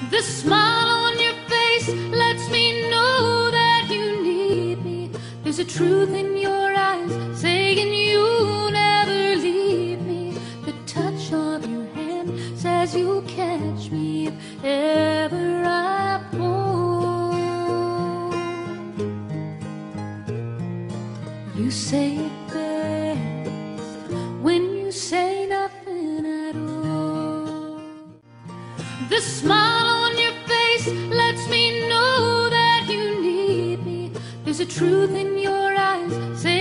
The smile on your face lets me know that you need me. There's a truth in your eyes saying you'll never leave me. The touch of your hand says you'll catch me if ever I fall. You say it best when you say nothing at all. The smile on your face lets me know that you need me. There's a truth in your eyes